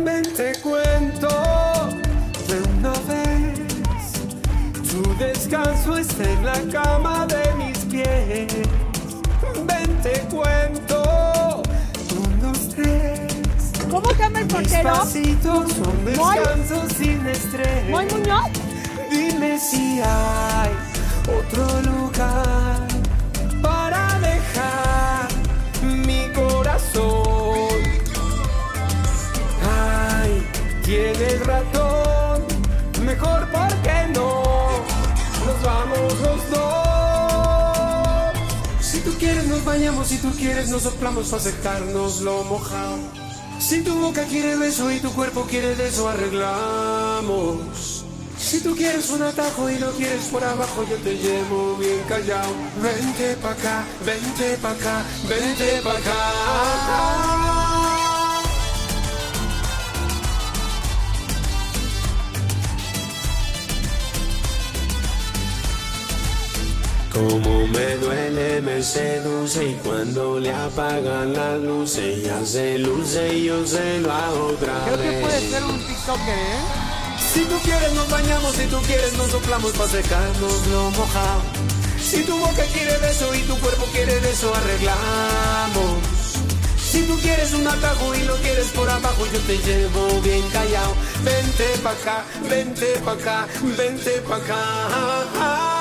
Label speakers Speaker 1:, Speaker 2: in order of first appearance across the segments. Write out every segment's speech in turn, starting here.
Speaker 1: Ven, te cuento de una vez. Tu descanso está en la cama de mis pies. Ven, te cuento. 1, 2, 3.
Speaker 2: ¿Cómo se llama el portero?
Speaker 1: Mis pasitos son descansos sin estrés.
Speaker 2: ¿Moy Muñoz?
Speaker 1: Dime si hay otro lugar para dejar mi corazón. Ay, tienes ratón, mejor porque no nos vamos los dos. Si tú quieres nos bañamos, si tú quieres nos soplamos para secarnos lo mojado. Si tu boca quiere beso y tu cuerpo quiere de eso arreglamos. Si tú quieres un atajo y lo quieres por abajo, yo te llevo bien callado. Vente pa' acá, vente pa' acá, vente pa' acá. Como me duele, me seduce y cuando le apagan las luces ella se luce y yo se lo hago otra
Speaker 3: Creo que
Speaker 1: vez.
Speaker 3: puede ser un TikToker, ¿eh?
Speaker 1: Si tú quieres nos bañamos, si tú quieres nos soplamos para secarnos lo mojado. Si tu boca quiere beso y tu cuerpo quiere de eso arreglamos. Si tú quieres un atajo y lo quieres por abajo, yo te llevo bien callado. Vente pa' acá, vente pa' acá, vente pa' acá.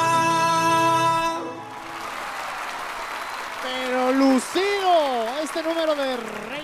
Speaker 3: Pero lucido este número de Rey